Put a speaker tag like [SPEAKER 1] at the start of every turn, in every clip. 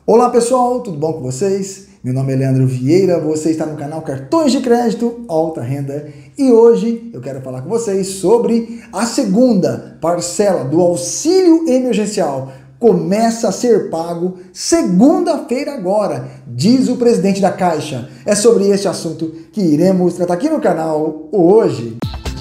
[SPEAKER 1] Olá pessoal, tudo bom com vocês? Meu nome é Leandro Vieira, você está no canal Cartões de Crédito Alta Renda e hoje eu quero falar com vocês sobre a segunda parcela do auxílio emergencial. Começa a ser pago segunda-feira agora, diz o presidente da Caixa. É sobre este assunto que iremos tratar aqui no canal hoje.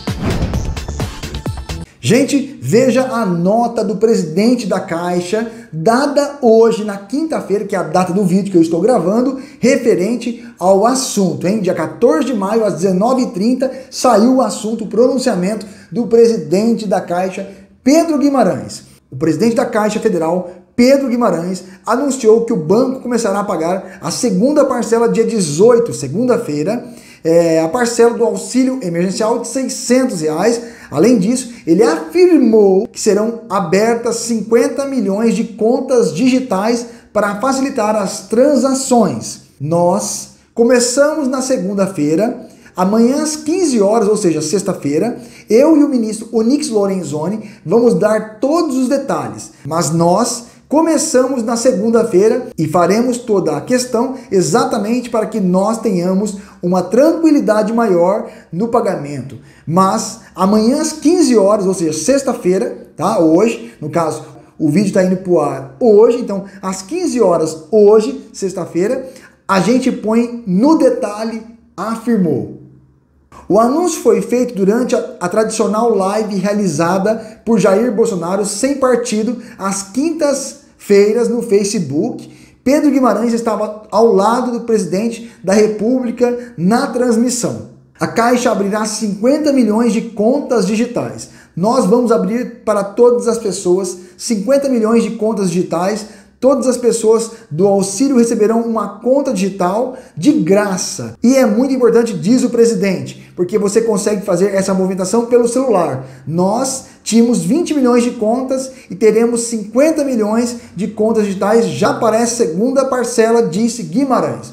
[SPEAKER 1] Gente, veja a nota do presidente da Caixa, dada hoje na quinta-feira, que é a data do vídeo que eu estou gravando, referente ao assunto, hein? Dia 14 de maio, às 19h30, saiu o assunto, o pronunciamento do presidente da Caixa, Pedro Guimarães. O presidente da Caixa Federal, Pedro Guimarães, anunciou que o banco começará a pagar a segunda parcela dia 18, segunda-feira, a parcela do auxílio emergencial de R$600. Além disso, ele afirmou que serão abertas 50 milhões de contas digitais para facilitar as transações. Nós começamos na segunda-feira, amanhã às 15 horas, ou seja, sexta-feira, eu e o ministro Onyx Lorenzoni vamos dar todos os detalhes, mas nós começamos na segunda-feira e faremos toda a questão exatamente para que nós tenhamos uma tranquilidade maior no pagamento. Mas amanhã às 15 horas, ou seja, sexta-feira, tá? Hoje, no caso, o vídeo está indo para o ar hoje, então às 15 horas hoje, sexta-feira, a gente põe no detalhe, afirmou. O anúncio foi feito durante a tradicional live realizada por Jair Bolsonaro sem partido às quintas-feiras no Facebook. Pedro Guimarães estava ao lado do presidente da República na transmissão. A Caixa abrirá 50 milhões de contas digitais. Nós vamos abrir para todas as pessoas 50 milhões de contas digitais. Todas as pessoas do auxílio receberão uma conta digital de graça. E é muito importante, diz o presidente, porque você consegue fazer essa movimentação pelo celular. Nós tínhamos 20 milhões de contas e teremos 50 milhões de contas digitais já para essa segunda parcela, disse Guimarães.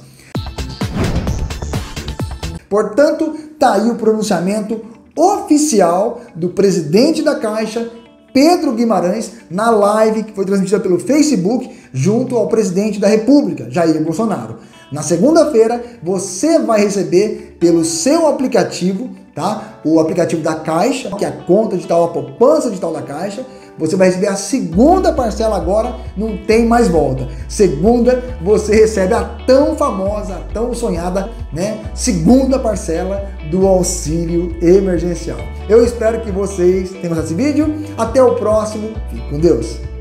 [SPEAKER 1] Portanto, está aí o pronunciamento oficial do presidente da Caixa, Pedro Guimarães, na live que foi transmitida pelo Facebook junto ao presidente da República, Jair Bolsonaro. Na segunda-feira, você vai receber pelo seu aplicativo, tá? O aplicativo da Caixa, que é a conta digital, a poupança digital da Caixa. Você vai receber a segunda parcela agora, não tem mais volta. Segunda, você recebe a tão famosa, a tão sonhada, né? Segunda parcela do auxílio emergencial. Eu espero que vocês tenham gostado desse vídeo. Até o próximo. Fique com Deus.